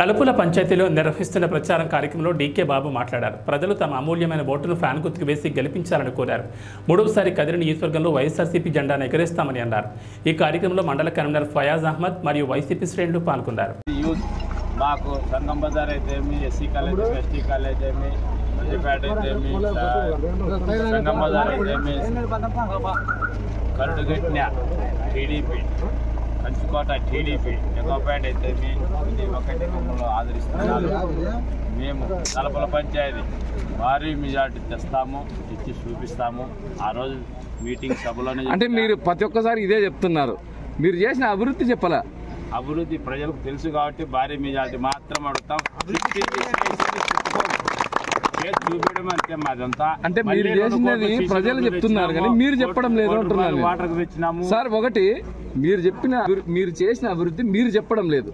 తలుపుల పంచాయతీలో నిర్వహిస్తున్న ప్రచారం కార్యక్రమంలో డీకే బాబు మాట్లాడారు. ప్రజలు తమ అమూల్యమైన ఓటును ఫ్యాన్ గుర్తుకు వేసి గెలిపించాలని కోరారు. మూడవసారి కదిరి నియోజకవర్గంలో వైఎస్ఆర్సీపీ జెండాను ఎగరేస్తామని అన్నారు. ఈ కార్యక్రమంలో మండల కన్వీనర్ ఫయాజ్ అహ్మద్ మరియు వైసీపీ శ్రేణులు పాల్గొన్నారు. మాకు సంగం బజార్ అయితేమి, ఎస్సీ కాలేజ్, ఎస్టీ కాలేజ్ అయితేమి, మందిపేట అయితేమి, సంగం బజార్ అయితేమి, కరుడుగట్టిన టీడీపీ, కంచుకోట టీడీపీ, ఎగోపేట అయితేమి ఇది ఒకటి మమ్మల్ని ఆదరిస్తున్నారు. మేము తలపల పంచాయతీ భారీ మెజార్టీ తెస్తాము, ఇచ్చి చూపిస్తాము. ఆ రోజు మీటింగ్ సభలోనే అంటే మీరు ప్రతి ఒక్కసారి ఇదే చెప్తున్నారు. మీరు చేసిన అభివృద్ధి చెప్పాలా? అభివృద్ధి ప్రజలకు తెలుసు కాబట్టి భారీ మెజార్టీ మాత్రం అడుగుతాం. చూపించడం అంతే మాదంతా. అంటే మీరు చేసినది ప్రజలు చెప్తున్నారు కానీ మీరు చెప్పడం లేదు అంటున్నారు. వాటర్కి తెచ్చినాము సార్. ఒకటి మీరు చేసిన అభివృద్ధి మీరు చెప్పడం లేదు.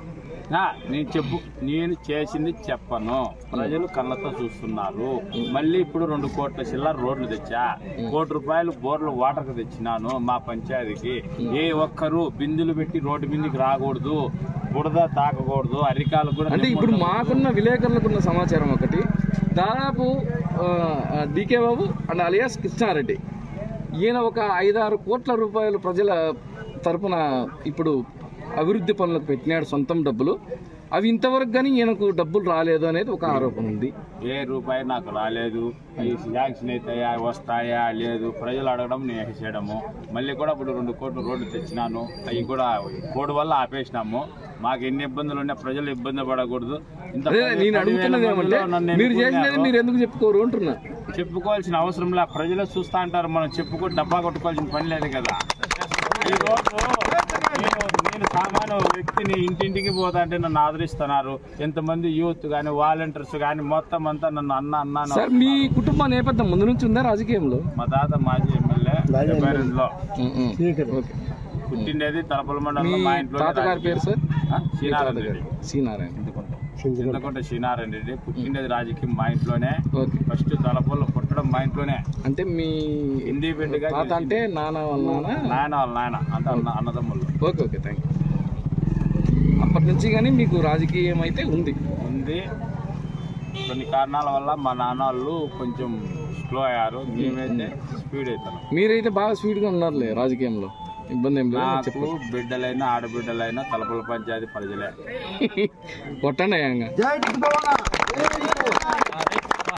నేను చేసింది చెప్పను, ప్రజలు కళ్ళతో చూస్తున్నారు. మళ్ళీ ఇప్పుడు 2 కోట్ల చిల్లర రోడ్లు తెచ్చా, ₹1 కోటి బోర్లు వాటర్కి తెచ్చినాను. మా పంచాయతీకి ఏ ఒక్కరు బిందులు పెట్టి రోడ్డు బిందుకి రాకూడదు, బుడద తాకకూడదు, అరికాలు కూడా. అంటే ఇప్పుడు మాకున్న విలేకరులకున్న సమాచారం ఒకటి, దాదాపు DK Babu and alias Krishna Reddy ఈయన ఒక 5-6 కోట్ల రూపాయలు ప్రజల తరపున ఇప్పుడు అభివృద్ధి పనులకు పెట్టినాడు, సొంతం డబ్బులు. అవి ఇంతవరకు కానీ ఈయనకు డబ్బులు రాలేదు అనేది ఒక ఆరోపణ ఉంది. ఏ రూపాయి నాకు రాలేదు, ఈ శాంక్షన్ అవుతాయా, వస్తాయా లేదు, ప్రజలు అడగడం నేను చేయడము. మళ్ళీ కూడా ఇప్పుడు 2 కోట్ల రోడ్లు తెచ్చినాను, అవి కూడా కోడ్ వల్ల ఆపేసినాము. మాకు ఎన్ని ఇబ్బందులు ఉన్నా ప్రజలు ఇబ్బంది పడకూడదు. నేను అడుగుతున్నది ఏమంటే మీరు చేసినది మీరు ఎందుకు చెప్పుకోరు అంటున్నా. చెప్పుకోవాల్సిన అవసరం లేదు, ప్రజలే చూస్తా అంటారు. మనం చెప్పుకొని డబ్బా కొట్టుకోవాల్సిన పని లేదు కదా. ఈరోజు నేను సామాన్య వ్యక్తిని ఇంటింటికి పోతా అంటే నన్ను ఆదరిస్తున్నారు. ఎంతమంది యూత్ కానీ, వాలంటీర్స్ కానీ మొత్తం అంతా నన్ను అన్నాను. సార్, మీ కుటుంబ నేపథ్యం ముందు నుంచి ఉందా రాజకీయంలో? మా తాత మాజీ ఎమ్మెల్యే లో పుట్టిండేది తలపల మండలంలో. మా ఇంట్లో తాతగారి పేరు సార్ శ్రీనారాయణ రెడ్డి. చింతకుంట శ్రీనారాయణ రెడ్డి. పుట్టిండేది రాజకీయం మా ఇంట్లోనే. ఫస్ట్ తలపల్లో పుట్టడం మా ఇంట్లోనే. అంటే మీ ఇండిపెండెంట్ గా అంటే నాన్న వాళ్ళ నాయన అంత అన్నదమ్ములు. Okay okay, thank you. అప్పటి నుంచి కానీ మీకు రాజకీయం అయితే ఉంది? కొన్ని కారణాల వల్ల మా నాన్న వాళ్ళు కొంచెం స్లో అయ్యారు, మేమైతే స్పీడ్ అవుతాం. మీరైతే బాగా స్పీడ్ గా ఉన్నారులే రాజకీయంలో, ఇబ్బంది ఏం లేదు. నాకు బిడ్డలైనా ఆడబిడ్డలైనా తలపల పంచాయతీ ప్రజలే. కొట్టండి.